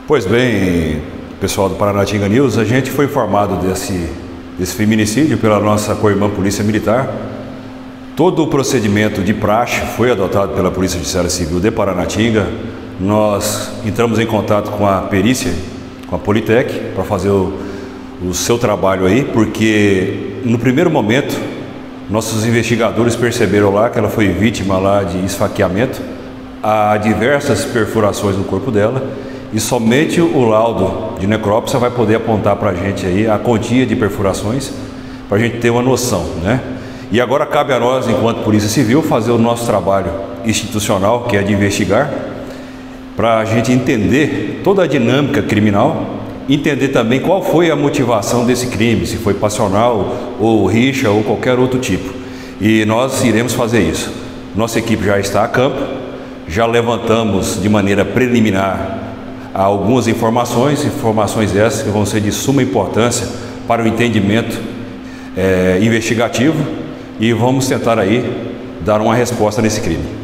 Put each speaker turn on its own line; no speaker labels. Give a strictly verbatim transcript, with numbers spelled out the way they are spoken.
Pois bem, pessoal do Paranatinga News, a gente foi informado desse, desse feminicídio pela nossa co-irmã Polícia Militar. Todo o procedimento de praxe foi adotado pela Polícia Judiciária Civil de Paranatinga. Nós entramos em contato com a perícia, com a Politec, para fazer o, o seu trabalho aí, porque no primeiro momento nossos investigadores perceberam lá que ela foi vítima lá de esfaqueamento, há diversas perfurações no corpo dela, e somente o laudo de necrópsia vai poder apontar para a gente aí a quantia de perfurações, para a gente ter uma noção, né? E agora cabe a nós, enquanto Polícia Civil, fazer o nosso trabalho institucional, que é de investigar, para a gente entender toda a dinâmica criminal, entender também qual foi a motivação desse crime, se foi passional, ou rixa, ou qualquer outro tipo. E nós iremos fazer isso. Nossa equipe já está a campo, já levantamos de maneira preliminar algumas informações, informações essas que vão ser de suma importância para o entendimento é, investigativo, e vamos tentar aí dar uma resposta nesse crime.